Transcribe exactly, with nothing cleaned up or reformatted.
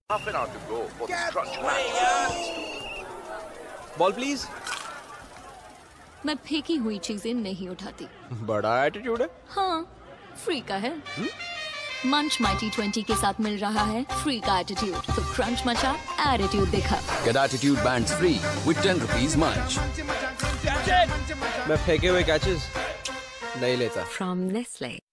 Half an hour to go for this crunch match. Ball please. मैं फेंकी हुई चीजें नहीं उठाती। बड़ा एटीट्यूड है। हाँ, फ्री का है। मंच माई टी ट्वेंटी के साथ मिल रहा है फ्री का एटीट्यूड, तो क्रंच मचा, एटीट्यूड दिखा। Get attitude bands free with ten rupees munch. मैं फेंके हुए कैचेस नहीं लेता। From Nestle.